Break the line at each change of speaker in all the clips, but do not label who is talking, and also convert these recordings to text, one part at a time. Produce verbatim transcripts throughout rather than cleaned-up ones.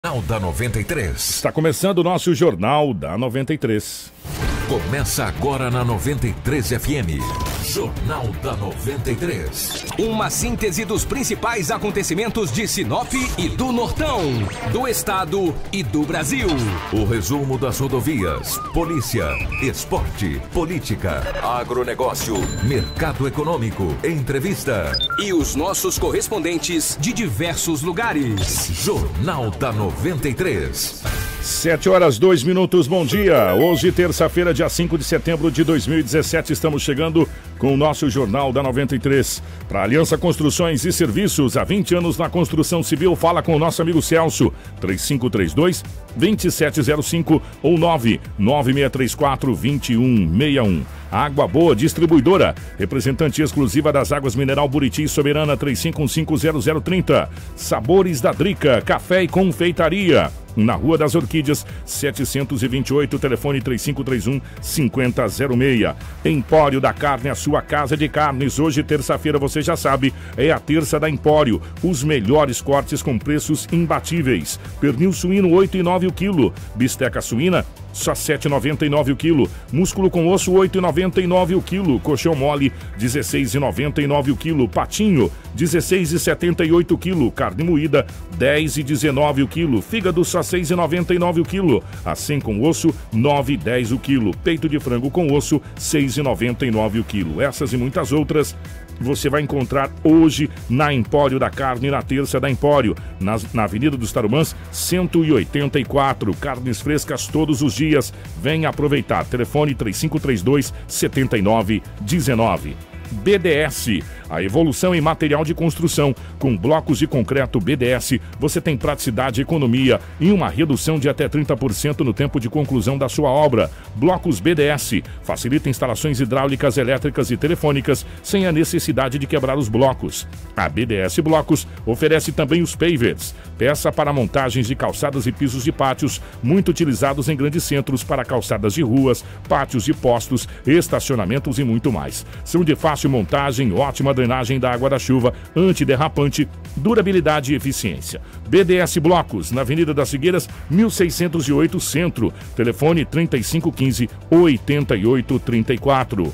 Jornal da noventa e três.
Está começando o nosso Jornal da noventa e três.
Começa agora na noventa e três F M. Jornal da noventa e três.
Uma síntese dos principais acontecimentos de Sinop e do Nortão, do estado e do Brasil.
O resumo das rodovias, polícia, esporte, política, agronegócio, mercado econômico, entrevista.
E os nossos correspondentes de diversos lugares.
Jornal da noventa e três.
Sete horas, dois minutos, bom dia. Hoje, terça-feira, dia cinco de setembro de dois mil e dezessete, estamos chegando com o nosso Jornal da noventa e três. Para Aliança Construções e Serviços, há vinte anos na construção civil, fala com o nosso amigo Celso, três cinco três dois, dois sete zero cinco ou nove nove seis três quatro, dois um seis um. Água Boa Distribuidora, representante exclusiva das águas mineral Buriti e Soberana, três cinco um cinco zero zero três zero. Sabores da Drica, café e confeitaria, na Rua das Orquídeas, setecentos e vinte e oito, telefone três cinco três um, cinco zero zero seis. Empório da Carne, a sua casa de carnes. Hoje, terça-feira, você já sabe, é a terça da Empório. Os melhores cortes com preços imbatíveis. Pernil suíno, oito e nove o quilo. Bisteca suína, só sete e noventa e nove o quilo. Músculo com osso, oito e noventa e nove o quilo. Colchão mole, dezesseis e noventa e nove o quilo. Patinho, dezesseis e setenta e oito o quilo. Carne moída, dez e dezenove o quilo. Fígado, só seis e noventa e nove o quilo. Assim com osso, nove e dez o quilo. Peito de frango com osso, seis e noventa e nove o quilo. Essas e muitas outras você vai encontrar hoje na Empório da Carne, na terça da Empório, na, na Avenida dos Tarumãs, cento e oitenta e quatro. Carnes frescas todos os dias. Venha aproveitar. Telefone três cinco três dois, sete nove um nove. B D S, a evolução em material de construção. Com blocos de concreto B D S, você tem praticidade e economia e uma redução de até trinta por cento no tempo de conclusão da sua obra. Blocos B D S facilita instalações hidráulicas, elétricas e telefônicas sem a necessidade de quebrar os blocos. A B D S Blocos oferece também os pavers, peça para montagens de calçadas e pisos de pátios, muito utilizados em grandes centros para calçadas de ruas, pátios de postos, estacionamentos e muito mais. São de fácil montagem, ótima drenagem da água da chuva, antiderrapante, durabilidade e eficiência. B D S Blocos, na Avenida das Figueiras, mil seiscentos e oito, Centro. Telefone trinta e cinco quinze, oitenta e oito trinta e quatro.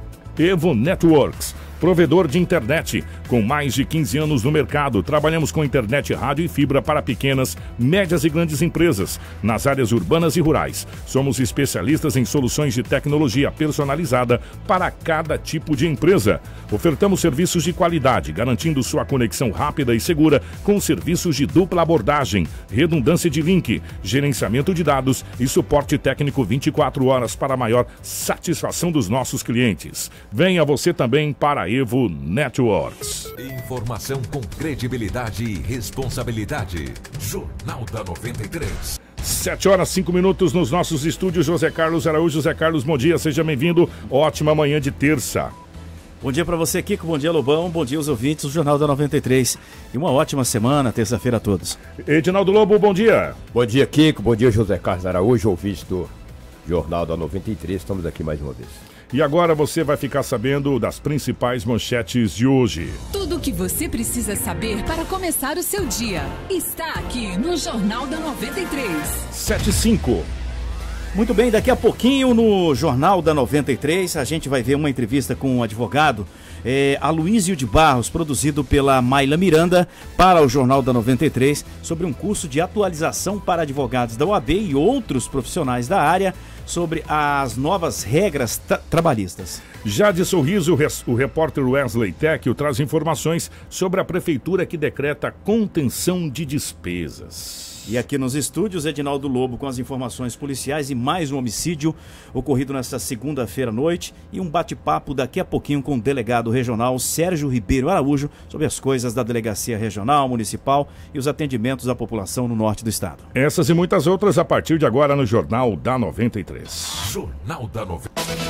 Evo Networks, provedor de internet, com mais de quinze anos no mercado. Trabalhamos com internet, rádio e fibra para pequenas, médias e grandes empresas, nas áreas urbanas e rurais. Somos especialistas em soluções de tecnologia personalizada para cada tipo de empresa. Ofertamos serviços de qualidade, garantindo sua conexão rápida e segura, com serviços de dupla abordagem, redundância de link, gerenciamento de dados e suporte técnico vinte e quatro horas para a maior satisfação dos nossos clientes. Venha você também para a Evo Networks.
Informação com credibilidade e responsabilidade. Jornal da noventa e três.
Sete horas, cinco minutos nos nossos estúdios. José Carlos Araújo. José Carlos, bom dia, seja bem-vindo. Ótima manhã de terça.
Bom dia para você, Kiko. Bom dia, Lobão. Bom dia aos ouvintes do Jornal da noventa e três. E uma ótima semana, terça-feira a todos.
Edinaldo Lobo, bom dia.
Bom dia, Kiko. Bom dia, José Carlos Araújo, ouvintes do Jornal da noventa e três. Estamos aqui mais uma vez.
E agora você vai ficar sabendo das principais manchetes de hoje.
Tudo o que você precisa saber para começar o seu dia está aqui no Jornal da noventa e três.
sete e cinco.
Muito bem, daqui a pouquinho no Jornal da noventa e três a gente vai ver uma entrevista com um advogado, é, Aloísio de Barros, produzido pela Maila Miranda para o Jornal da noventa e três, sobre um curso de atualização para advogados da O A B e outros profissionais da área sobre as novas regras tra- trabalhistas.
Já de Sorriso, o repórter Wesley Tecchio traz informações sobre a prefeitura que decreta contenção de despesas.
E aqui nos estúdios, Edinaldo Lobo com as informações policiais e mais um homicídio ocorrido nesta segunda-feira à noite e um bate-papo daqui a pouquinho com o delegado regional Sérgio Ribeiro Araújo sobre as coisas da delegacia regional, municipal e os atendimentos à população no norte do estado.
Essas e muitas outras a partir de agora no Jornal da noventa e três.
Jornal da noventa e três.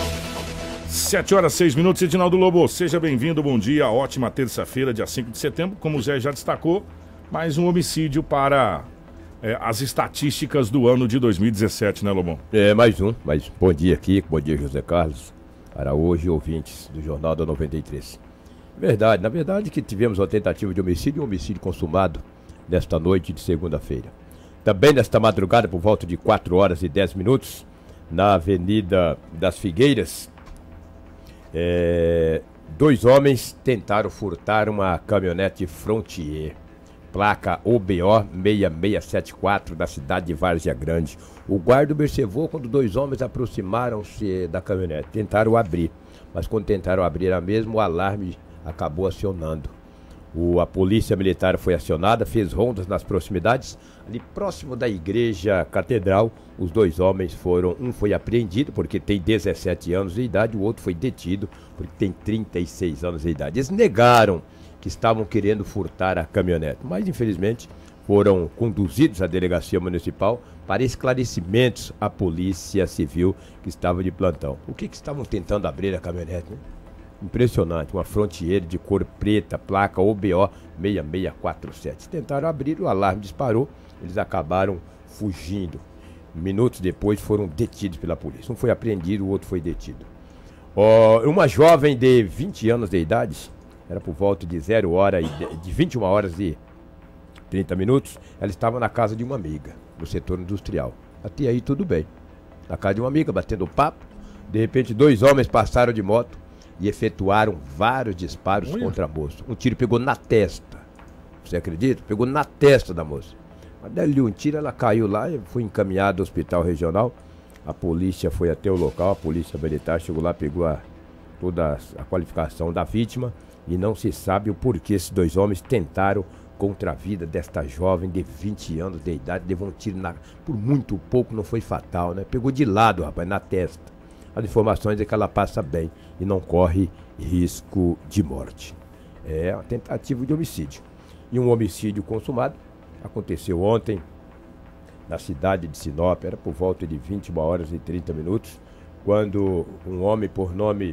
Sete horas, seis minutos, Edinaldo Lobo, seja bem-vindo, bom dia, ótima terça-feira, dia cinco de setembro, como o Zé já destacou, mais um homicídio para... É, as estatísticas do ano de dois mil e dezessete, né, Lobão?
É, mais um, mas bom dia, Kiko, bom dia, José Carlos Araújo e ouvintes do Jornal da noventa e três. Verdade, na verdade que tivemos uma tentativa de homicídio e um homicídio consumado nesta noite de segunda-feira. Também nesta madrugada, por volta de quatro horas e dez minutos, na Avenida das Figueiras, é, dois homens tentaram furtar uma caminhonete Frontier, placa O B O seis seis sete quatro, da cidade de Várzea Grande. O guarda observou quando dois homens aproximaram-se da caminhonete, tentaram abrir, mas quando tentaram abrir a mesma, o alarme acabou acionando. O, a polícia militar foi acionada, fez rondas nas proximidades. Ali próximo da igreja catedral, os dois homens foram, um foi apreendido porque tem dezessete anos de idade, o outro foi detido porque tem trinta e seis anos de idade. Eles negaram que estavam querendo furtar a caminhonete, mas infelizmente foram conduzidos à delegacia municipal para esclarecimentos à polícia civil que estava de plantão. O que que estavam tentando abrir a caminhonete, né? Impressionante, uma Frontier de cor preta, placa O B O seis seis quatro sete. Tentaram abrir, o alarme disparou, eles acabaram fugindo. Minutos depois foram detidos pela polícia. Um foi apreendido, o outro foi detido. Oh, uma jovem de vinte anos de idade, era por volta de zero hora e de, de vinte e uma horas e trinta minutos, ela estava na casa de uma amiga, no setor industrial. Até aí tudo bem. Na casa de uma amiga, batendo papo, de repente dois homens passaram de moto e efetuaram vários disparos Ui. contra a moça. Um tiro pegou na testa. Você acredita? Pegou na testa da moça. Mas dali um tiro, ela caiu lá e foi encaminhada ao hospital regional. A polícia foi até o local, a polícia militar chegou lá, pegou a, toda a qualificação da vítima e não se sabe o porquê esses dois homens tentaram contra a vida desta jovem de vinte anos de idade. Levou um tiro na, por muito pouco, não foi fatal, né? Pegou de lado, rapaz, na testa. As informações é que ela passa bem e não corre risco de morte. É uma tentativa de homicídio. E um homicídio consumado aconteceu ontem na cidade de Sinop, era por volta de vinte e uma horas e trinta minutos, quando um homem por nome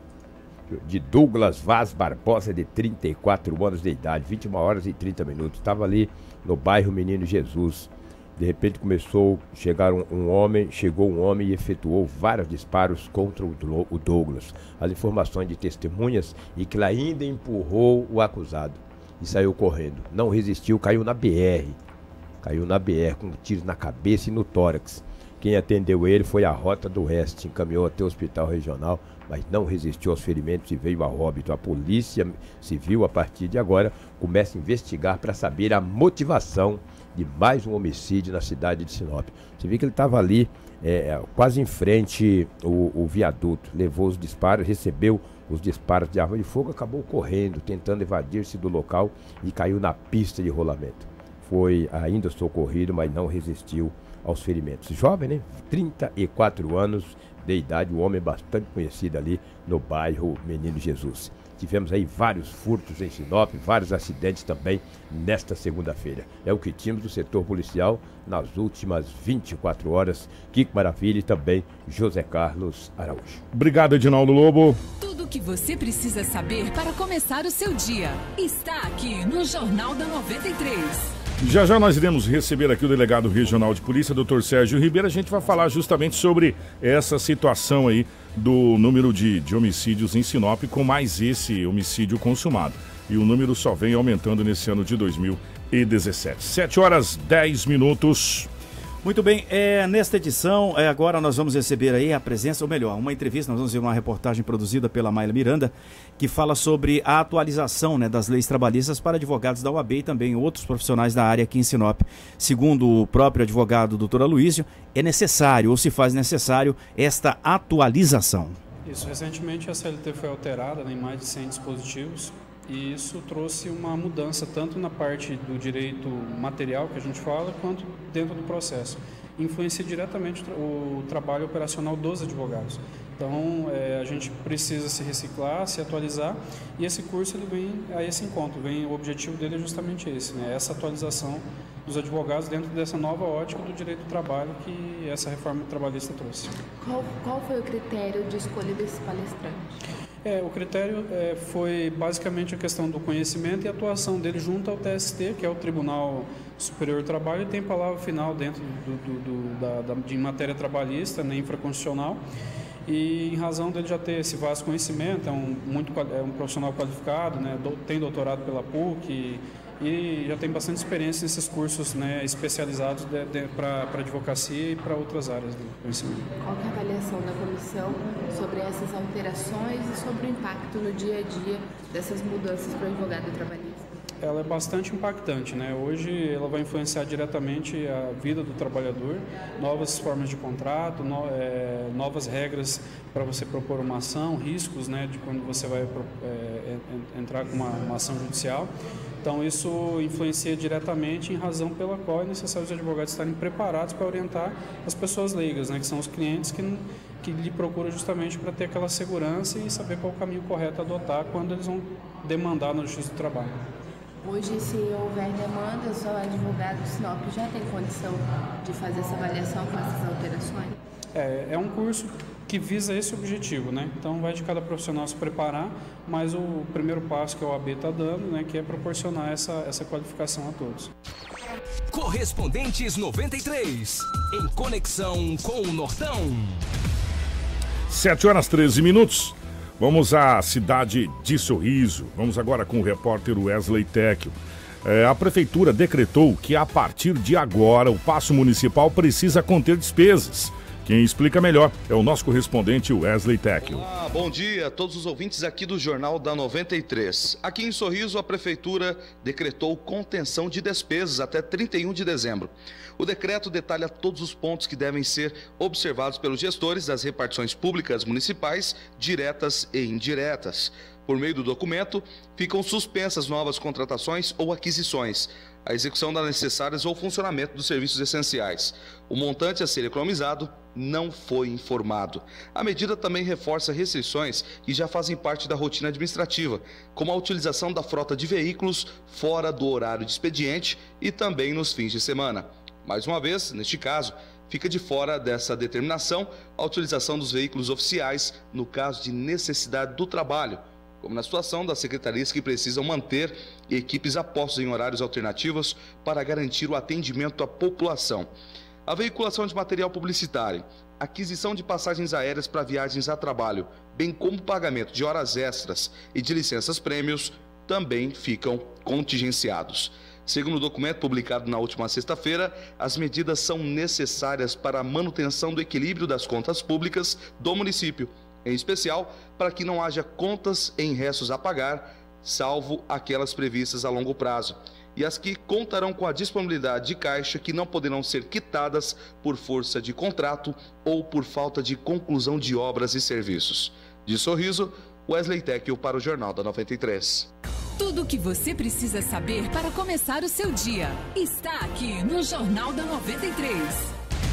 de Douglas Vaz Barbosa, de trinta e quatro anos de idade, vinte e uma horas e trinta minutos, estava ali no bairro Menino Jesus. De repente começou a chegar um, um homem, chegou um homem e efetuou vários disparos contra o, o Douglas. As informações de testemunhas e que ele ainda empurrou o acusado e saiu correndo. Não resistiu, caiu na B R. Caiu na B R com tiros na cabeça e no tórax. Quem atendeu ele foi a Rota do Oeste, encaminhou até o hospital regional, mas não resistiu aos ferimentos e veio a óbito. A polícia civil, a partir de agora, começa a investigar para saber a motivação de mais um homicídio na cidade de Sinop. Você viu que ele estava ali, é, quase em frente o, o viaduto, levou os disparos, recebeu os disparos de arma de fogo, acabou correndo, tentando evadir-se do local e caiu na pista de rolamento. Foi ainda socorrido, mas não resistiu aos ferimentos. Jovem, né? trinta e quatro anos de idade, um homem bastante conhecido ali no bairro Menino Jesus. Tivemos aí vários furtos em Sinop, vários acidentes também nesta segunda-feira. É o que tínhamos do setor policial nas últimas vinte e quatro horas. Kiko Maravilha e também José Carlos Araújo.
Obrigado, Edinaldo Lobo.
Tudo o que você precisa saber para começar o seu dia está aqui no Jornal da noventa e três.
Já já nós iremos receber aqui o delegado regional de polícia, doutor Sérgio Ribeiro. A gente vai falar justamente sobre essa situação aí do número de, de homicídios em Sinop, com mais esse homicídio consumado. E o número só vem aumentando nesse ano de dois mil e dezessete. sete horas e dez minutos.
Muito bem, é, nesta edição, é, agora nós vamos receber aí a presença, ou melhor, uma entrevista, nós vamos ver uma reportagem produzida pela Mayla Miranda, que fala sobre a atualização, né, das leis trabalhistas para advogados da O A B e também outros profissionais da área aqui em Sinop. Segundo o próprio advogado doutor Aloysio, é necessário, ou se faz necessário, esta atualização.
Isso, recentemente a C L T foi alterada, né, em mais de cem dispositivos, e isso trouxe uma mudança tanto na parte do direito material que a gente fala, quanto dentro do processo. Influencia diretamente o trabalho operacional dos advogados. Então, é, a gente precisa se reciclar, se atualizar, e esse curso ele vem a esse encontro, vem, o objetivo dele é justamente esse, né? Essa atualização dos advogados dentro dessa nova ótica do direito do trabalho que essa reforma trabalhista trouxe.
Qual, qual foi o critério de escolha desse palestrante?
É, o critério é, foi basicamente a questão do conhecimento e atuação dele junto ao T S T, que é o Tribunal Superior do Trabalho, e tem palavra final dentro do, do, do, da, da, de matéria trabalhista, né, infraconstitucional. E em razão dele já ter esse vasto conhecimento, é um, muito, é um profissional qualificado, né, do, tem doutorado pela P U C, e já tem bastante experiência nesses cursos, né, especializados para advocacia e para outras áreas do conhecimento.
Qual que é a avaliação da comissão sobre essas alterações e sobre o impacto no dia a dia dessas mudanças para o advogado trabalhista?
Ela é bastante impactante, né? Hoje ela vai influenciar diretamente a vida do trabalhador, novas formas de contrato, no, é, novas regras para você propor uma ação, riscos, né, de quando você vai é, entrar com uma, uma ação judicial. Então isso influencia diretamente em razão pela qual é necessário os advogados estarem preparados para orientar as pessoas leigas, né, que são os clientes que, que lhe procuram justamente para ter aquela segurança e saber qual o caminho correto a adotar quando eles vão demandar na Justiça do Trabalho.
Hoje, se houver demanda, o advogado do Sinop já tem condição de fazer essa avaliação com essas alterações?
É, é um curso que visa esse objetivo, né? Então vai de cada profissional se preparar, mas o primeiro passo que a O A B está dando, né, que é proporcionar essa, essa qualificação a todos.
Correspondentes noventa e três, em conexão com o Nortão.
sete horas e treze minutos. Vamos à cidade de Sorriso. Vamos agora com o repórter Wesley Tecchio. É, a prefeitura decretou que a partir de agora o paço municipal precisa conter despesas. Quem explica melhor é o nosso correspondente Wesley Tecchio.
Olá, bom dia a todos os ouvintes aqui do Jornal da noventa e três. Aqui em Sorriso, a prefeitura decretou contenção de despesas até trinta e um de dezembro. O decreto detalha todos os pontos que devem ser observados pelos gestores das repartições públicas municipais, diretas e indiretas. Por meio do documento, ficam suspensas novas contratações ou aquisições, a execução das necessárias ou funcionamento dos serviços essenciais. O montante a ser economizado não foi informado. A medida também reforça restrições que já fazem parte da rotina administrativa, como a utilização da frota de veículos fora do horário de expediente e também nos fins de semana. Mais uma vez, neste caso, fica de fora dessa determinação a utilização dos veículos oficiais no caso de necessidade do trabalho, como na situação das secretarias que precisam manter equipes a postos em horários alternativos para garantir o atendimento à população. A veiculação de material publicitário, aquisição de passagens aéreas para viagens a trabalho, bem como pagamento de horas extras e de licenças prêmios, também ficam contingenciados. Segundo o documento publicado na última sexta-feira, as medidas são necessárias para a manutenção do equilíbrio das contas públicas do município, em especial para que não haja contas em restos a pagar, salvo aquelas previstas a longo prazo, e as que contarão com a disponibilidade de caixa que não poderão ser quitadas por força de contrato ou por falta de conclusão de obras e serviços. De Sorriso, Wesley Tecchio para o Jornal da noventa e três.
Tudo o que você precisa saber para começar o seu dia está aqui no Jornal da noventa e três.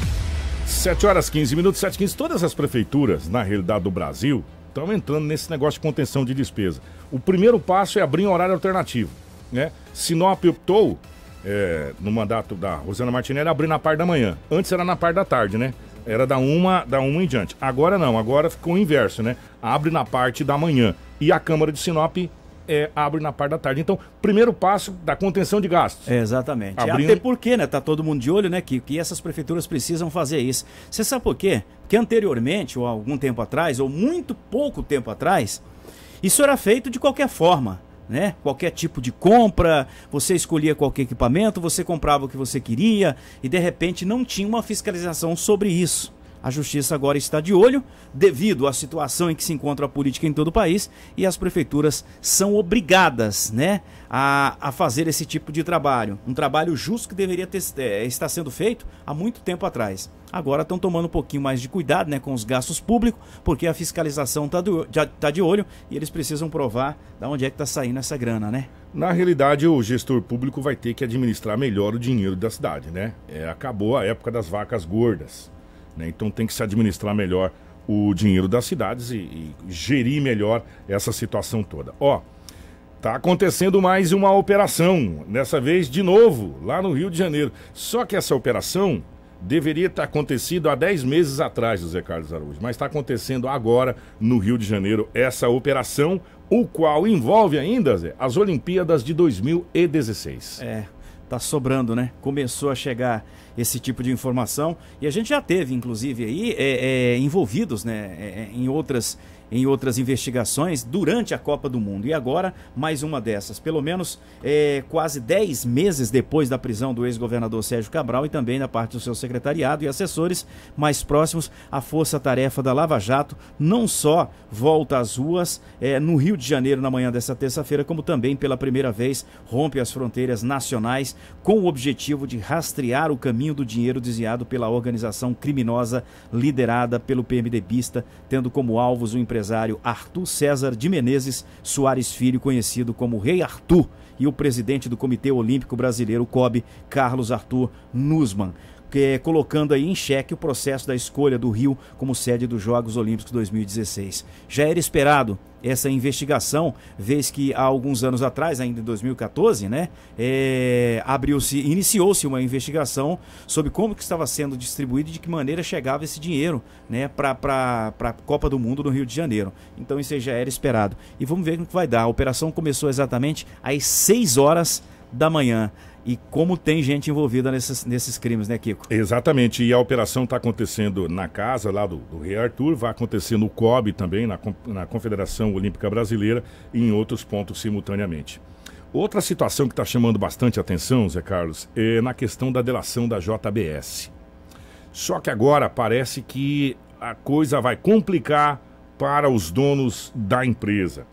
sete horas e quinze minutos, sete e quinze. Todas as prefeituras, na realidade do Brasil, estão entrando nesse negócio de contenção de despesa. O primeiro passo é abrir um horário alternativo, né? Sinop optou, é, no mandato da Rosana Martinelli, abrir na parte da manhã. Antes era na parte da tarde, né? Era da uma, da uma em diante. Agora não, agora ficou o inverso, né? Abre na parte da manhã. E a Câmara de Sinop é, abre na parte da tarde. Então, primeiro passo da contenção de gastos.
É, exatamente.
Abrindo...
Até porque, né, tá todo mundo de olho, né, que, que essas prefeituras precisam fazer isso. Você sabe por quê? Porque anteriormente, ou algum tempo atrás, ou muito pouco tempo atrás, isso era feito de qualquer forma, né? Qualquer tipo de compra, você escolhia qualquer equipamento, você comprava o que você queria e de repente não tinha uma fiscalização sobre isso. A Justiça agora está de olho devido à situação em que se encontra a política em todo o país e as prefeituras são obrigadas, né, a, a fazer esse tipo de trabalho. Um trabalho justo que deveria ter, é, estar sendo feito há muito tempo atrás. Agora estão tomando um pouquinho mais de cuidado, né, com os gastos públicos, porque a fiscalização está tá de olho e eles precisam provar de onde é que está saindo essa grana, né?
Na realidade, o gestor público vai ter que administrar melhor o dinheiro da cidade, né? É, acabou a época das vacas gordas. Então tem que se administrar melhor o dinheiro das cidades e, e gerir melhor essa situação toda. Ó, tá acontecendo mais uma operação, dessa vez de novo, lá no Rio de Janeiro. Só que essa operação deveria ter acontecido há dez meses atrás, José Carlos Araújo, mas está acontecendo agora no Rio de Janeiro essa operação, o qual envolve ainda, Zé, as Olimpíadas de dois mil e dezesseis.
É, tá sobrando, né? Começou a chegar esse tipo de informação e a gente já teve, inclusive, aí é, é, envolvidos, né, é, em outras em outras investigações durante a Copa do Mundo. E agora, mais uma dessas. Pelo menos é, quase dez meses depois da prisão do ex-governador Sérgio Cabral e também da parte do seu secretariado e assessores mais próximos, a força-tarefa da Lava Jato não só volta às ruas é, no Rio de Janeiro na manhã desta terça-feira, como também pela primeira vez rompe as fronteiras nacionais com o objetivo de rastrear o caminho do dinheiro desviado pela organização criminosa liderada pelo PMDBista, tendo como alvos o empresário Arthur César de Menezes Soares Filho, conhecido como Rei Arthur, e o presidente do Comitê Olímpico Brasileiro, C O B, Carlos Arthur Nussmann, que, colocando aí em xeque o processo da escolha do Rio como sede dos Jogos Olímpicos dois mil e dezesseis. Já era esperado essa investigação, vez que há alguns anos atrás, ainda em dois mil e quatorze, né, é, abriu-se, iniciou-se uma investigação sobre como que estava sendo distribuído e de que maneira chegava esse dinheiro, né, para a Copa do Mundo no Rio de Janeiro. Então isso já era esperado. E vamos ver o que vai dar. A operação começou exatamente às seis horas da manhã. E como tem gente envolvida nesses, nesses crimes, né, Kiko?
Exatamente, e a operação está acontecendo na casa lá do, do Rei Arthur, vai acontecer no C O B também, na, na Confederação Olímpica Brasileira e em outros pontos simultaneamente. Outra situação que está chamando bastante atenção, Zé Carlos, é na questão da delação da J B S. Só que agora parece que a coisa vai complicar para os donos da empresa.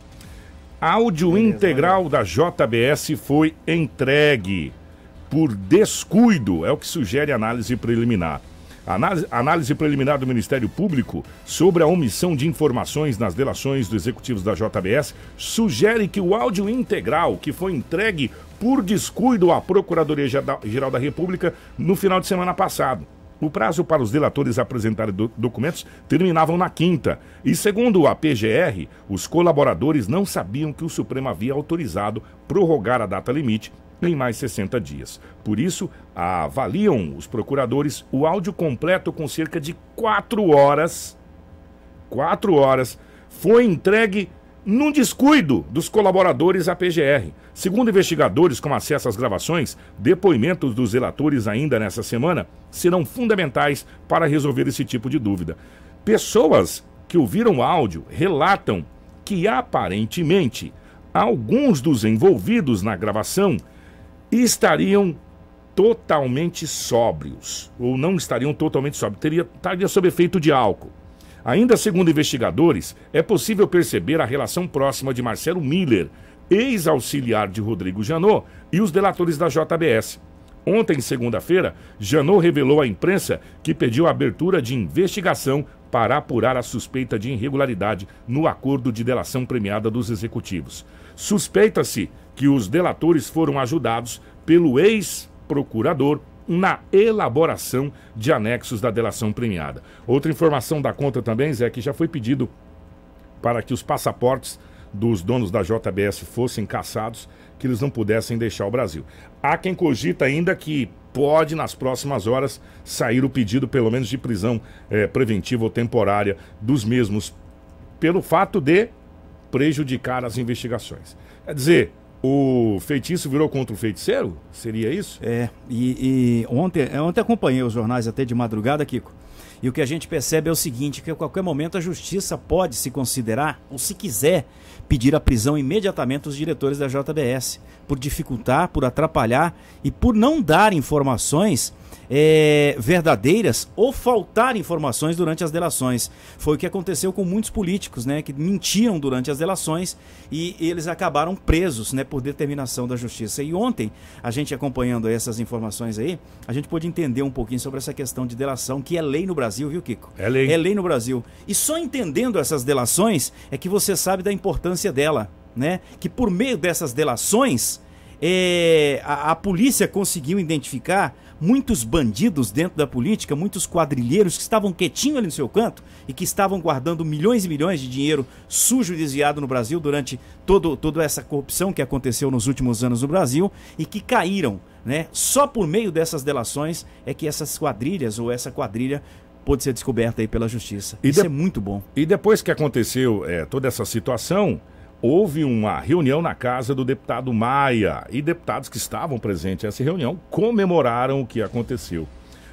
Áudio Beleza, integral da J B S foi entregue por descuido, é o que sugere a análise preliminar. A análise, análise preliminar do Ministério Público sobre a omissão de informações nas delações dos executivos da J B S sugere que o áudio integral que foi entregue por descuido à Procuradoria-Geral da República no final de semana passado. O prazo para os delatores apresentarem do documentos terminavam na quinta. E segundo a P G R, os colaboradores não sabiam que o Supremo havia autorizado prorrogar a data limite em mais sessenta dias. Por isso, avaliam os procuradores o áudio completo com cerca de quatro horas. Quatro horas foi entregue num descuido dos colaboradores à P G R. Segundo investigadores com acesso às gravações, depoimentos dos relatores ainda nessa semana serão fundamentais para resolver esse tipo de dúvida. Pessoas que ouviram o áudio relatam que, aparentemente, alguns dos envolvidos na gravação estariam totalmente sóbrios, ou não estariam totalmente sóbrios, teria, estaria sob efeito de álcool. Ainda segundo investigadores, é possível perceber a relação próxima de Marcelo Miller, ex-auxiliar de Rodrigo Janot, e os delatores da J B S. Ontem, segunda-feira, Janot revelou à imprensa que pediu a abertura de investigação para apurar a suspeita de irregularidade no acordo de delação premiada dos executivos. Suspeita-se que os delatores foram ajudados pelo ex-procurador na elaboração de anexos da delação premiada. Outra informação da conta também, Zé, que já foi pedido para que os passaportes dos donos da J B S fossem cassados, que eles não pudessem deixar o Brasil. Há quem cogita ainda que pode, nas próximas horas, sair o pedido, pelo menos, de prisão é, preventiva ou temporária dos mesmos, pelo fato de prejudicar as investigações. Quer dizer, o feitiço virou contra o feiticeiro? Seria isso?
É, e, e ontem, ontem acompanhei os jornais até de madrugada, Kiko, e o que a gente percebe é o seguinte, que a qualquer momento a justiça pode se considerar, ou se quiser, pedir a prisão imediatamente dos diretores da J B S, por dificultar, por atrapalhar e por não dar informações é, verdadeiras ou faltar informações durante as delações. Foi o que aconteceu com muitos políticos, né, que mentiram durante as delações e eles acabaram presos, né, por determinação da justiça. E ontem, a gente acompanhando essas informações aí, a gente pôde entender um pouquinho sobre essa questão de delação, que é lei no Brasil, viu, Kiko?
É lei.
É lei no Brasil. E só entendendo essas delações é que você sabe da importância dela, né? Que por meio dessas delações, é, a, a polícia conseguiu identificar muitos bandidos dentro da política, muitos quadrilheiros que estavam quietinhos ali no seu canto e que estavam guardando milhões e milhões de dinheiro sujo e desviado no Brasil durante todo, toda essa corrupção que aconteceu nos últimos anos no Brasil e que caíram, né? Só por meio dessas delações é que essas quadrilhas ou essa quadrilha pôde ser descoberta aí pela justiça. E Isso de... é muito bom.
E depois que aconteceu é, toda essa situação, houve uma reunião na casa do deputado Maia e deputados que estavam presentes nessa reunião comemoraram o que aconteceu.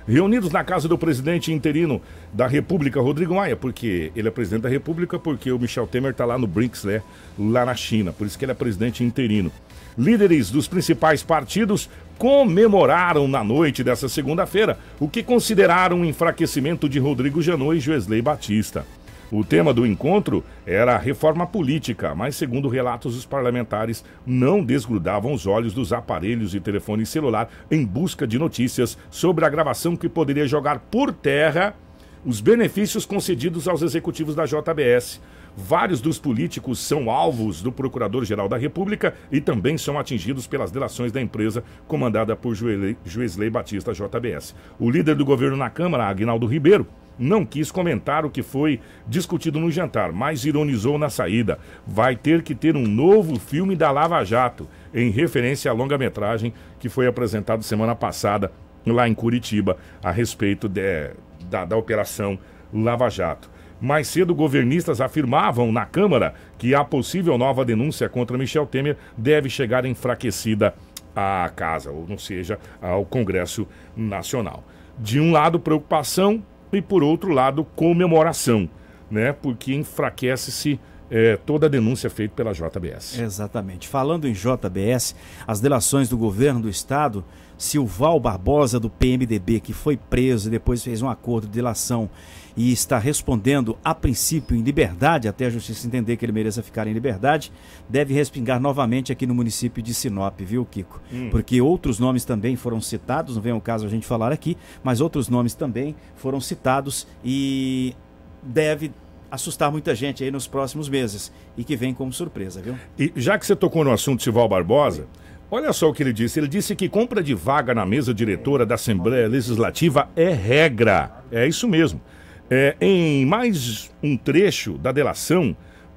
reunidos na casa do presidente interino da República, Rodrigo Maia, porque ele é presidente da República, porque o Michel Temer está lá no BRICS, né, lá na China, por isso que ele é presidente interino. Líderes dos principais partidos comemoraram na noite dessa segunda-feira o que consideraram um enfraquecimento de Rodrigo Janot e Joesley Batista. O tema do encontro era a reforma política, mas, segundo relatos, os parlamentares não desgrudavam os olhos dos aparelhos de telefone celular em busca de notícias sobre a gravação que poderia jogar por terra os benefícios concedidos aos executivos da J B S. Vários dos políticos são alvos do Procurador-Geral da República e também são atingidos pelas delações da empresa comandada por Joesley Batista, J B S. O líder do governo na Câmara, Aguinaldo Ribeiro, não quis comentar o que foi discutido no jantar, mas ironizou na saída. Vai ter que ter um novo filme da Lava Jato, em referência à longa-metragem que foi apresentado semana passada lá em Curitiba, a respeito de, da, da Operação Lava Jato. Mais cedo, governistas afirmavam na Câmara que a possível nova denúncia contra Michel Temer deve chegar enfraquecida à casa, ou não seja, ao Congresso Nacional. De um lado, preocupação, e por outro lado, comemoração, né? Porque enfraquece-se é, toda a denúncia feita pela J B S.
Exatamente. Falando em J B S, as delações do governo do estado, Silval Barbosa, do P M D B, que foi preso e depois fez um acordo de delação e está respondendo, a princípio, em liberdade, até a justiça entender que ele mereça ficar em liberdade, deve respingar novamente aqui no município de Sinop, viu, Kiko? Hum. Porque outros nomes também foram citados, não vem ao caso a gente falar aqui, mas outros nomes também foram citados e deve assustar muita gente aí nos próximos meses e que vem como surpresa, viu?
E já que você tocou no assunto Silval Barbosa, olha só o que ele disse. Ele disse que compra de vaga na mesa diretora da Assembleia Legislativa é regra. É isso mesmo. É, em mais um trecho da delação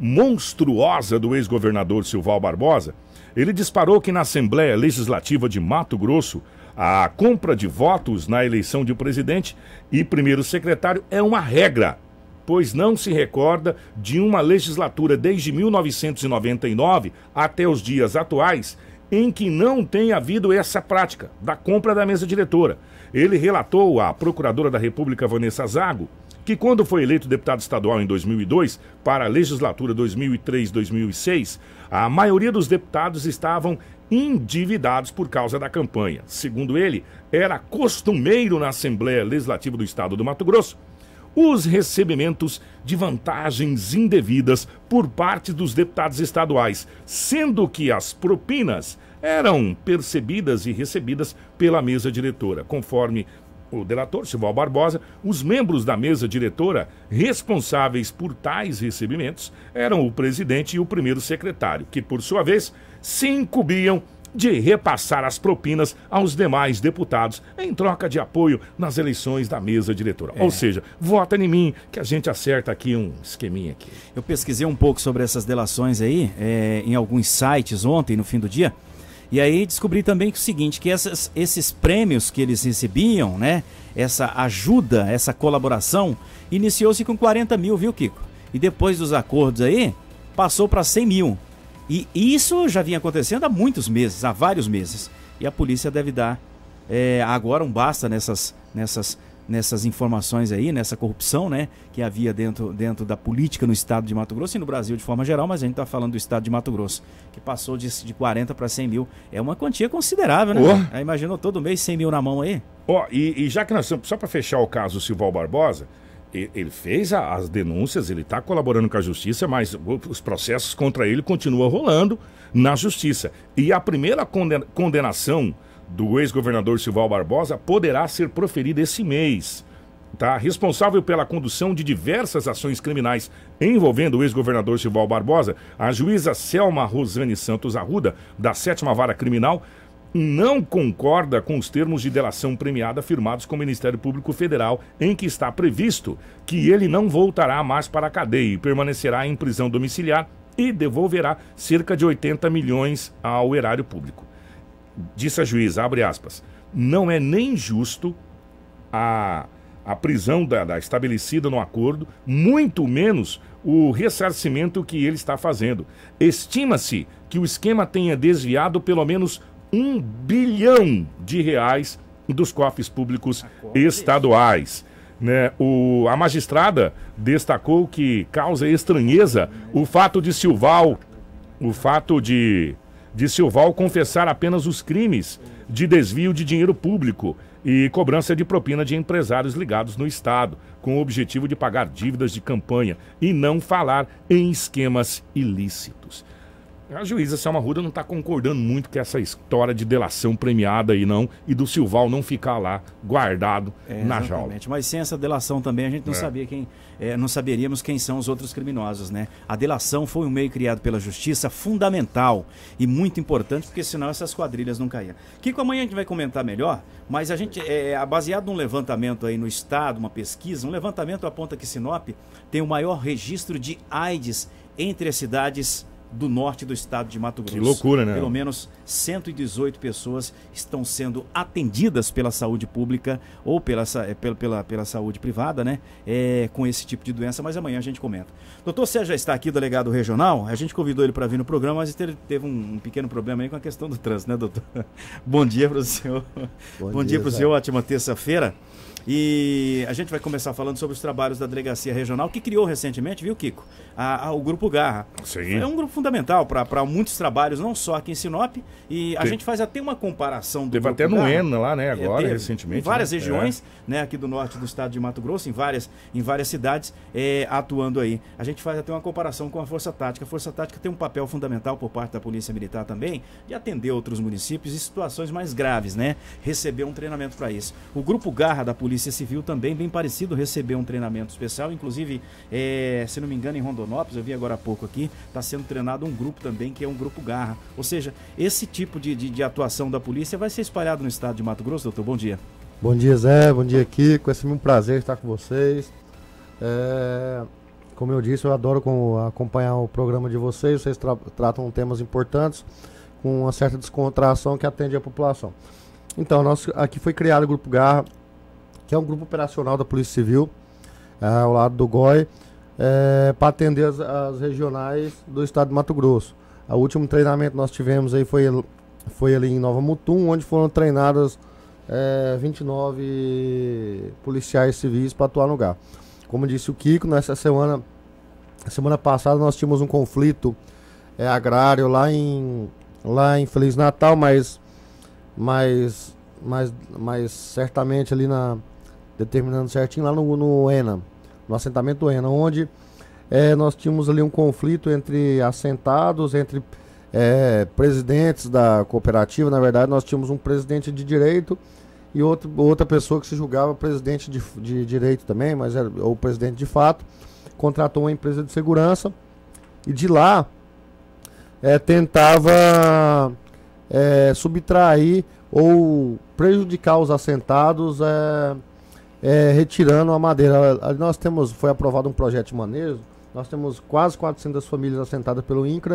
monstruosa do ex-governador Silval Barbosa, ele disparou que na Assembleia Legislativa de Mato Grosso, a compra de votos na eleição de presidente e primeiro secretário é uma regra, pois não se recorda de uma legislatura desde mil novecentos e noventa e nove até os dias atuais em que não tenha havido essa prática da compra da mesa diretora. Ele relatou à Procuradora da República, Vanessa Zago, que quando foi eleito deputado estadual em dois mil e dois, para a legislatura dois mil e três a dois mil e seis, a maioria dos deputados estavam endividados por causa da campanha. Segundo ele, era costumeiro na Assembleia Legislativa do Estado do Mato Grosso os recebimentos de vantagens indevidas por parte dos deputados estaduais, sendo que as propinas eram percebidas e recebidas pela mesa diretora. Conforme o delator Silval Barbosa, os membros da mesa diretora responsáveis por tais recebimentos eram o presidente e o primeiro secretário, que, por sua vez, se incumbiam de repassar as propinas aos demais deputados em troca de apoio nas eleições da mesa diretora. É. Ou seja, vota em mim que a gente acerta aqui um esqueminha aqui.
Eu pesquisei um pouco sobre essas delações aí, é, em alguns sites ontem, no fim do dia, e aí descobri também que o seguinte, que essas, esses prêmios que eles recebiam, né, essa ajuda, essa colaboração, iniciou-se com quarenta mil, viu, Kiko? E depois dos acordos aí, passou para cem mil. E isso já vinha acontecendo há muitos meses, há vários meses. E a polícia deve dar é, agora um basta nessas, nessas, nessas informações aí, nessa corrupção, né, que havia dentro, dentro da política no estado de Mato Grosso e no Brasil de forma geral, mas a gente está falando do estado de Mato Grosso, que passou de, de quarenta para cem mil. É uma quantia considerável, né? Oh. Aí, imaginou todo mês cem mil na mão aí?
Ó, oh, e, e já que nós estamos, só para fechar o caso do Silval Barbosa, ele fez as denúncias, ele está colaborando com a justiça, mas os processos contra ele continuam rolando na justiça. E a primeira condenação do ex-governador Silval Barbosa poderá ser proferida esse mês. Tá? Responsável pela condução de diversas ações criminais envolvendo o ex-governador Silval Barbosa, a juíza Selma Rosane Santos Arruda, da sétima Vara Criminal, não concorda com os termos de delação premiada firmados com o Ministério Público Federal, em que está previsto que ele não voltará mais para a cadeia e permanecerá em prisão domiciliar e devolverá cerca de oitenta milhões ao erário público. Disse a juíza, abre aspas, não é nem justo a, a prisão da, da estabelecida no acordo, muito menos o ressarcimento que ele está fazendo. Estima-se que o esquema tenha desviado pelo menos um bilhão de reais dos cofres públicos estaduais. Né? O, a magistrada destacou que causa estranheza o fato de Silval, o fato de, de Silval confessar apenas os crimes de desvio de dinheiro público e cobrança de propina de empresários ligados no Estado, com o objetivo de pagar dívidas de campanha e não falar em esquemas ilícitos. A juíza Selma Arruda não está concordando muito com essa história de delação premiada aí não, e do Silval não ficar lá guardado
é,
na jaula.
Mas sem essa delação também a gente não
é.
sabia quem, é, não saberíamos quem são os outros criminosos, né? A delação foi um meio criado pela justiça fundamental e muito importante, porque senão essas quadrilhas não caíam. Kiko, amanhã a gente vai comentar melhor, mas a gente, é, baseado num levantamento aí no estado, uma pesquisa, um levantamento aponta que Sinop tem o maior registro de AIDS entre as cidades do norte do estado de Mato Grosso.
Que loucura, né?
Pelo menos cento e dezoito pessoas estão sendo atendidas pela saúde pública ou pela, pela, pela, pela saúde privada, né? É, com esse tipo de doença, mas amanhã a gente comenta. Doutor Sérgio já está aqui, delegado regional. A gente convidou ele para vir no programa, mas ele teve um, um pequeno problema aí com a questão do trânsito, né, doutor? Bom dia para o senhor. Bom, Bom dia, dia para o senhor, ótima terça-feira. E a gente vai começar falando sobre os trabalhos da Delegacia Regional, que criou recentemente, viu, Kiko? A, a, o Grupo Garra.
Sim.
É um grupo fundamental para muitos trabalhos, não só aqui em Sinop. E a
Tem.
gente faz até uma comparação do
Teve
Grupo
até no
Garra.
ENA lá, né, agora,
é,
recentemente.
Em várias
né?
regiões,
é.
né, aqui do norte do estado de Mato Grosso, em várias, em várias cidades, é, atuando aí. A gente faz até uma comparação com a Força Tática. A Força Tática tem um papel fundamental por parte da Polícia Militar também, de atender outros municípios em situações mais graves, né? Receber um treinamento para isso. O Grupo Garra da Polícia Civil também, bem parecido, recebeu um treinamento especial, inclusive, é, se não me engano, em Rondonópolis, eu vi agora há pouco aqui, está sendo treinado um grupo também, que é um Grupo Garra. Ou seja, esse tipo de, de, de atuação da polícia vai ser espalhado no estado de Mato Grosso, doutor? Bom dia.
Bom dia, Zé. Bom dia, Kiko. É sempre um prazer estar com vocês. É, como eu disse, eu adoro com, acompanhar o programa de vocês. Vocês tra tratam temas importantes com uma certa descontração que atende a população. Então, nós, aqui foi criado o Grupo Garra, que é um grupo operacional da Polícia Civil, é, ao lado do G O I, é, para atender as, as regionais do estado de Mato Grosso. O último treinamento que nós tivemos aí foi, foi ali em Nova Mutum, onde foram treinadas é, vinte e nove policiais civis para atuar no Garra. Como disse o Kiko, nessa semana, semana passada nós tínhamos um conflito é, agrário lá em, lá em Feliz Natal, mas, mas, mas, mas certamente ali na... determinando certinho lá no, no ENA, no assentamento do ENA, onde é, nós tínhamos ali um conflito entre assentados, entre é, presidentes da cooperativa. Na verdade, nós tínhamos um presidente de direito e outro, outra pessoa que se julgava presidente de, de direito também, mas era o presidente de fato, contratou uma empresa de segurança e de lá é, tentava é, subtrair ou prejudicar os assentados é, É, retirando a madeira. Ali nós temos, foi aprovado um projeto de manejo, nós temos quase quatrocentas famílias assentadas pelo INCRA,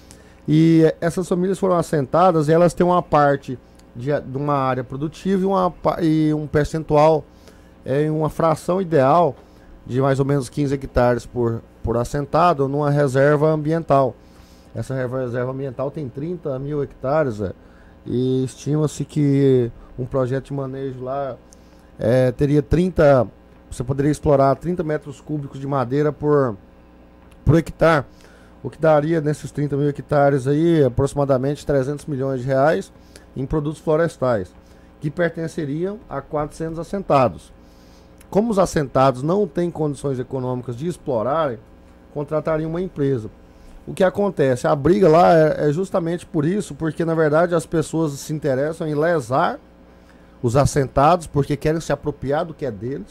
e essas famílias foram assentadas e elas têm uma parte de, de uma área produtiva e, uma, e um percentual, é, uma fração ideal de mais ou menos quinze hectares por, por assentado numa reserva ambiental. Essa reserva ambiental tem trinta mil hectares, é, e estima-se que um projeto de manejo lá É, teria trinta, você poderia explorar trinta metros cúbicos de madeira por, por hectare, o que daria nesses trinta mil hectares aí aproximadamente trezentos milhões de reais em produtos florestais, que pertenceriam a quatrocentos assentados. Como os assentados não têm condições econômicas de explorarem, contratariam uma empresa. O que acontece? A briga lá é, é justamente por isso, porque na verdade as pessoas se interessam em lesar os assentados, porque querem se apropriar do que é deles.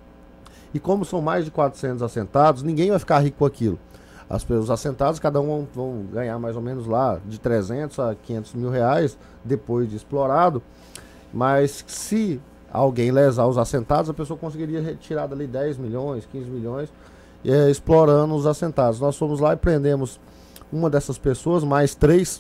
E como são mais de quatrocentos assentados, ninguém vai ficar rico com aquilo. As, os assentados, cada um vão, vão ganhar mais ou menos lá de trezentos a quinhentos mil reais depois de explorado. Mas se alguém lesar os assentados, a pessoa conseguiria retirar dali dez milhões, quinze milhões, é, explorando os assentados. Nós fomos lá e prendemos uma dessas pessoas, mais três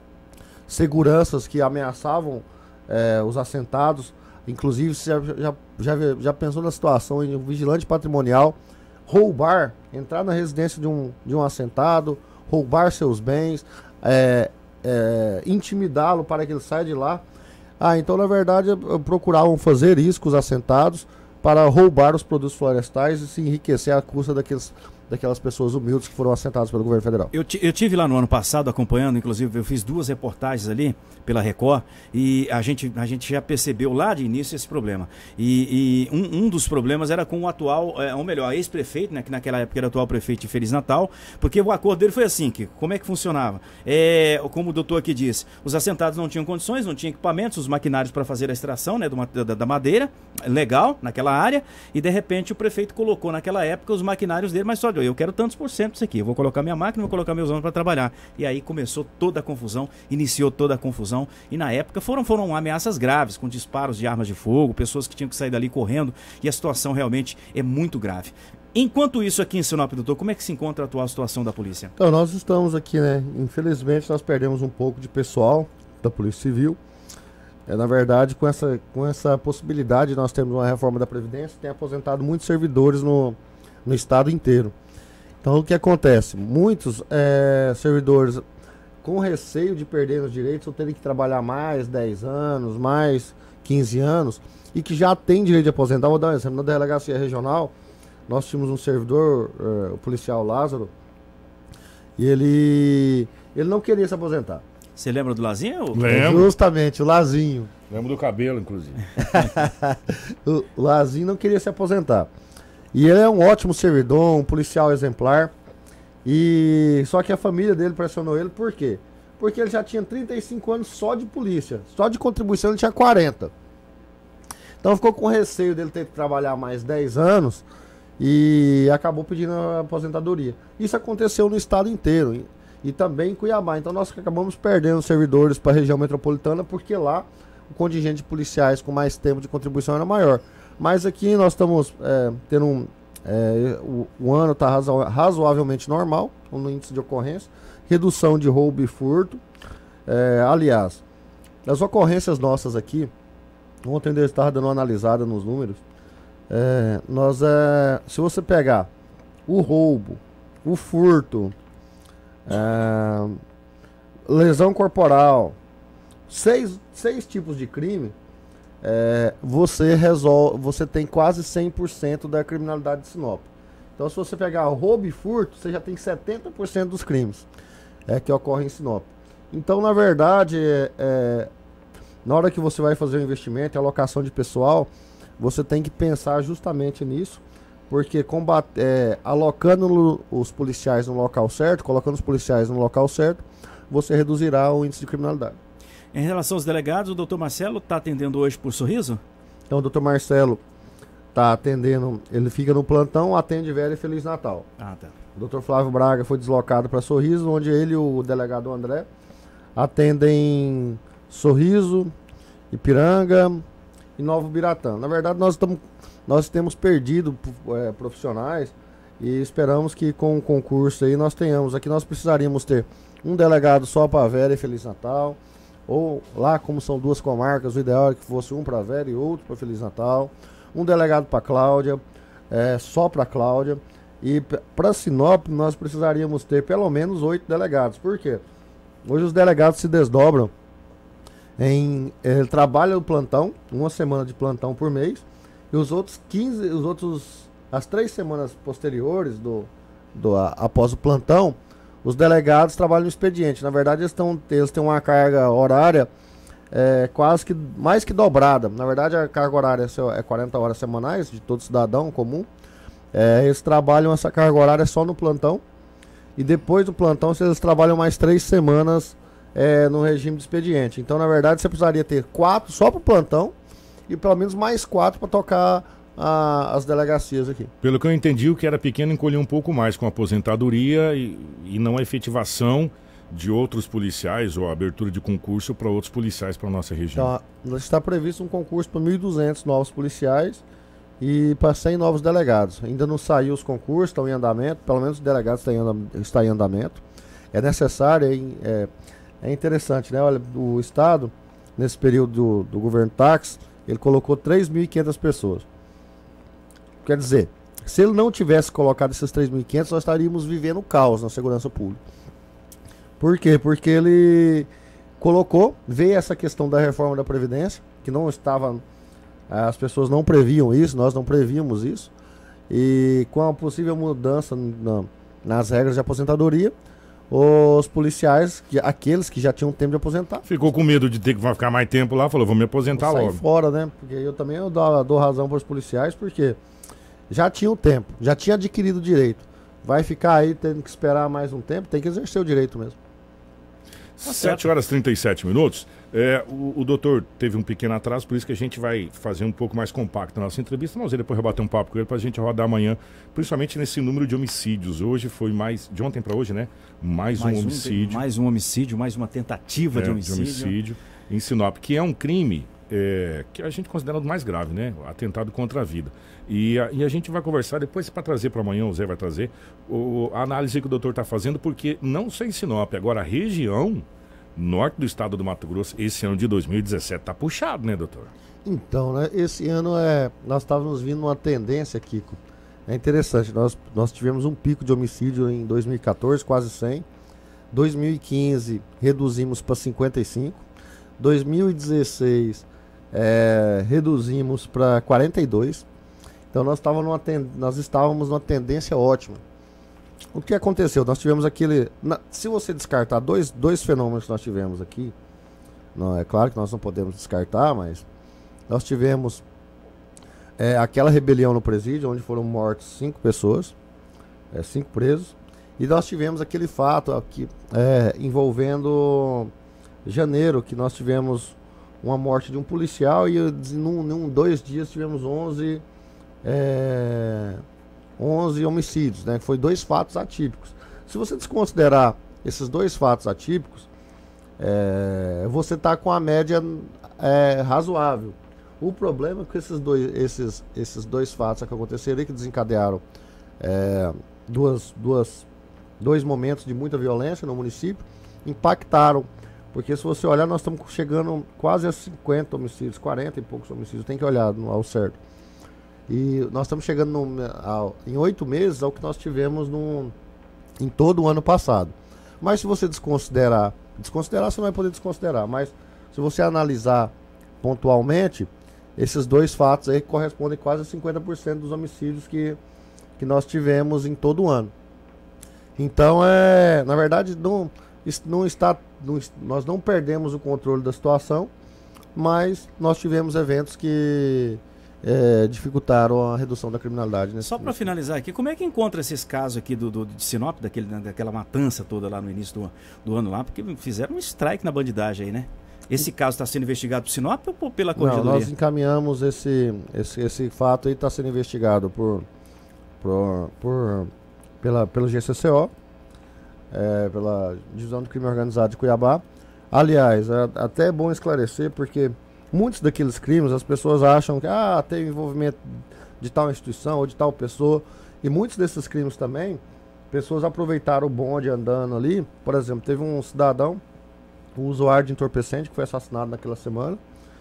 seguranças que ameaçavam É, os assentados. Inclusive, você já, já, já, já pensou na situação em um vigilante patrimonial roubar, entrar na residência de um, de um assentado, roubar seus bens, é, é, intimidá-lo para que ele saia de lá. Ah, então na verdade procuravam fazer isso com os assentados para roubar os produtos florestais e se enriquecer à custa daqueles, daquelas pessoas humildes que foram assentadas pelo governo federal.
Eu, eu tive lá no ano passado acompanhando, inclusive eu fiz duas reportagens ali pela Record e a gente, a gente já percebeu lá de início esse problema. E, e um, um dos problemas era com o atual, é, ou melhor, ex-prefeito, né, que naquela época era o atual prefeito de Feliz Natal, porque o acordo dele foi assim, que como é que funcionava? É, como o doutor aqui disse, os assentados não tinham condições, não tinham equipamentos, os maquinários para fazer a extração, né, do, da, da madeira, legal, naquela área, e de repente o prefeito colocou naquela época os maquinários dele, mas só eu quero tantos por cento disso aqui, eu vou colocar minha máquina, vou colocar meus homens para trabalhar. E aí começou toda a confusão, iniciou toda a confusão, e na época foram, foram ameaças graves, com disparos de armas de fogo, pessoas que tinham que sair dali correndo, e a situação realmente é muito grave. Enquanto isso aqui em Sinop, doutor, como é que se encontra a atual situação da polícia?
Então, nós estamos aqui, né, infelizmente nós perdemos um pouco de pessoal da Polícia Civil. É, na verdade, com essa, com essa possibilidade, nós temos uma reforma da Previdência, tem aposentado muitos servidores no, no estado inteiro. Então o que acontece? Muitos é, servidores com receio de perder os direitos ou terem que trabalhar mais dez anos, mais quinze anos e que já tem direito de aposentar. Vou dar um exemplo, na delegacia regional nós tínhamos um servidor, é, o policial Lázaro, e ele, ele não queria se aposentar.
Você lembra do Lazinho?
Lembro.
Justamente, o Lazinho.
Lembro do cabelo, inclusive.
O Lazinho não queria se aposentar. E ele é um ótimo servidor, um policial exemplar. E só que a família dele pressionou ele, por quê? Porque ele já tinha trinta e cinco anos só de polícia. Só de contribuição ele tinha quarenta. Então ficou com receio dele ter que trabalhar mais dez anos e acabou pedindo a aposentadoria. Isso aconteceu no estado inteiro e, e também em Cuiabá. Então nós acabamos perdendo servidores para a região metropolitana porque lá o contingente de policiais com mais tempo de contribuição era maior. Mas aqui nós estamos é, tendo um, é, o, o ano está razo, razoavelmente normal no índice de ocorrência, redução de roubo e furto. É, aliás, as ocorrências nossas aqui, ontem eu estava dando uma analisada nos números. É, nós, é, se você pegar o roubo, o furto, é, lesão corporal, seis, seis tipos de crime. É, você resolve, você tem quase cem por cento da criminalidade de Sinop. Então se você pegar roubo e furto, você já tem setenta por cento dos crimes é, que ocorrem em Sinop. Então na verdade, é, é, na hora que você vai fazer o investimento, a alocação de pessoal, você tem que pensar justamente nisso, porque combate, é, alocando os policiais no local certo, colocando os policiais no local certo, você reduzirá o índice de criminalidade.
Em relação aos delegados, o doutor Marcelo está atendendo hoje por Sorriso?
Então o doutor Marcelo está atendendo, ele fica no plantão, atende velho e Feliz Natal.
Ah, tá.
O doutor Flávio Braga foi deslocado para Sorriso, onde ele e o delegado André atendem Sorriso, Ipiranga e Novo Biratã. Na verdade, nós, tamo, nós temos perdido é, profissionais e esperamos que com o concurso aí nós tenhamos. Aqui nós precisaríamos ter um delegado só para Vera e Feliz Natal. Ou lá, como são duas comarcas, o ideal é que fosse um para Vera e outro para Feliz Natal. Um delegado para Cláudia, é, só para Cláudia. E para Sinop nós precisaríamos ter pelo menos oito delegados. Por quê? Hoje os delegados se desdobram em é, trabalho no plantão, uma semana de plantão por mês, e os outros quinze, os outros, as três semanas posteriores do, do a, após o plantão, os delegados trabalham no expediente. Na verdade, eles, tão, eles têm uma carga horária é, quase que mais que dobrada. Na verdade, a carga horária é quarenta horas semanais de todo cidadão comum. É, eles trabalham essa carga horária só no plantão. E depois do plantão, eles trabalham mais três semanas é, no regime de expediente. Então, na verdade, você precisaria ter quatro só para o plantão e pelo menos mais quatro para tocar A, as delegacias aqui.
Pelo que eu entendi, o que era pequeno encolheu um pouco mais com a aposentadoria e, e não a efetivação de outros policiais ou a abertura de concurso para outros policiais para a nossa região.
Então, está previsto um concurso para mil e duzentos novos policiais e para cem novos delegados. Ainda não saiu os concursos, estão em andamento, pelo menos os delegados estão em andamento. Está em andamento. É necessário, é, é interessante, né? Olha, o Estado, nesse período do, do governo Táxi, ele colocou três mil e quinhentas pessoas. Quer dizer, se ele não tivesse colocado esses três mil e quinhentos, nós estaríamos vivendo caos na segurança pública. Por quê? Porque ele colocou, veio essa questão da reforma da Previdência, que não estava, as pessoas não previam isso, nós não prevíamos isso, e com a possível mudança na, nas regras de aposentadoria, os policiais, que, aqueles que já tinham tempo de aposentar,
ficou com medo de ter que ficar mais tempo lá, falou, vou me aposentar
vou sair
logo.
fora, né? Porque eu também eu dou, dou razão para os policiais, porque já tinha o tempo, já tinha adquirido o direito. Vai ficar aí tendo que esperar mais um tempo, tem que exercer o direito mesmo.
sete horas e trinta e sete minutos. É, o, o doutor teve um pequeno atraso, por isso que a gente vai fazer um pouco mais compacto a nossa entrevista. Nós vamos depois bater um papo com ele para a gente rodar amanhã, principalmente nesse número de homicídios. Hoje foi mais, de ontem para hoje, né? Mais, mais um homicídio.
Um, mais um homicídio, mais uma tentativa é, de homicídio.
De homicídio em Sinop, que é um crime é, que a gente considera o mais grave, né? Atentado contra a vida. E a, e a gente vai conversar depois para trazer para amanhã, o Zé vai trazer o, a análise que o doutor está fazendo, porque não só em Sinop, agora a região norte do estado do Mato Grosso, esse ano de dois mil e dezessete tá puxado, né, doutor?
Então, né, esse ano é, nós estávamos vindo uma tendência, Kiko. É interessante, nós, nós tivemos um pico de homicídio em dois mil e quatorze, quase cem. dois mil e quinze reduzimos para cinquenta e cinco. dois mil e dezesseis é, reduzimos para quarenta e dois. Então nós, tava numa ten, nós estávamos numa tendência ótima. O que aconteceu? Nós tivemos aquele... Na, se você descartar dois, dois fenômenos que nós tivemos aqui, não, é claro que nós não podemos descartar, mas nós tivemos é, aquela rebelião no presídio, onde foram mortos cinco pessoas, é, cinco presos, e nós tivemos aquele fato aqui, é, envolvendo janeiro, que nós tivemos uma morte de um policial e num, num dois dias tivemos onze... É, onze homicídios, né? Foi dois fatos atípicos. Se você desconsiderar esses dois fatos atípicos, é, você está com a média é, razoável. O problema é que esses dois, esses, esses dois fatos que aconteceram, que desencadearam é, duas, duas, dois momentos de muita violência no município, impactaram. Porque se você olhar, nós estamos chegando quase a cinquenta homicídios, quarenta e poucos homicídios, tem que olhar no, ao certo. E nós estamos chegando no, ao, em oito meses ao que nós tivemos no, em todo o ano passado. Mas se você desconsiderar, desconsiderar você não vai poder desconsiderar, mas se você analisar pontualmente, esses dois fatos aí correspondem quase a cinquenta por cento dos homicídios que, que nós tivemos em todo o ano. Então, é, na verdade, não, não está, não, nós não perdemos o controle da situação, mas nós tivemos eventos que... É, dificultaram a redução da criminalidade. Nesse,
Só para finalizar aqui, como é que encontra esses casos aqui do, do, de Sinop, daquele, daquela matança toda lá no início do, do ano lá, porque fizeram um strike na bandidagem aí, né? Esse caso está sendo investigado por Sinop ou pela Corregedoria?
Não, nós encaminhamos esse, esse, esse fato aí, está sendo investigado por, por, por, pela, pelo G C C O, é, pela Divisão de Crime Organizado de Cuiabá. Aliás, é até bom esclarecer, porque muitos daqueles crimes, as pessoas acham que ah, tem envolvimento de tal instituição ou de tal pessoa. E muitos desses crimes também, pessoas aproveitaram o bonde andando ali. Por exemplo, teve um cidadão, um usuário de entorpecente, que foi assassinado naquela semana,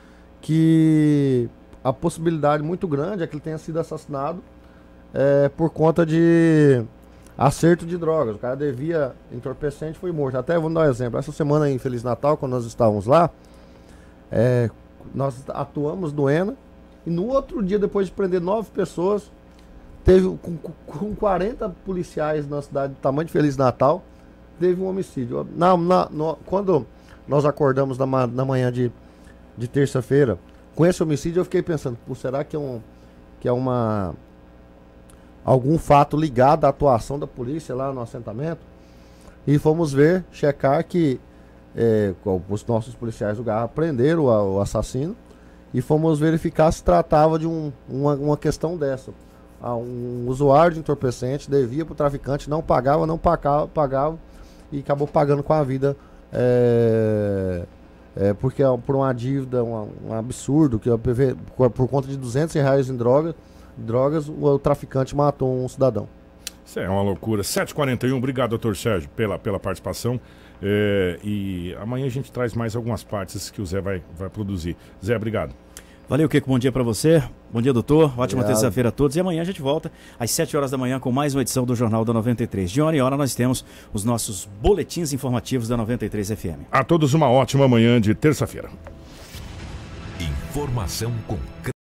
que a possibilidade muito grande é que ele tenha sido assassinado é, por conta de acerto de drogas. O cara devia entorpecente e foi morto. Até vamos dar um exemplo. Essa semana em Feliz Natal, quando nós estávamos lá, é, nós atuamos no ENA, e no outro dia, depois de prender nove pessoas, teve com, com quarenta policiais na cidade do tamanho de Feliz Natal, teve um homicídio. Na, na, no, quando nós acordamos na, na manhã de, de terça-feira com esse homicídio, eu fiquei pensando, será que é, um, que é uma algum fato ligado à atuação da polícia lá no assentamento? E fomos ver, checar que É, os nossos policiais do Garra prenderam o, o assassino e fomos verificar se tratava de um, uma, uma questão dessa. Ah, um usuário de entorpecente devia para o traficante, não pagava, não pagava, pagava e acabou pagando com a vida é, é, porque por uma dívida, um, um absurdo, que por, por conta de duzentos reais em droga, drogas, o, o traficante matou um cidadão.
Isso é uma loucura. sete e quarenta e um, obrigado, doutor Sérgio, pela, pela participação. É, e amanhã a gente traz mais algumas partes que o Zé vai, vai produzir. Zé, obrigado.
Valeu, Kiko, bom dia pra você. Bom dia, doutor. Ótima
Obrigado.
terça-feira a todos. E amanhã a gente volta às sete horas da manhã com mais uma edição do Jornal da noventa e três. De hora em hora nós temos os nossos boletins informativos da noventa e três F M.
A todos uma ótima manhã de terça-feira.
Informação com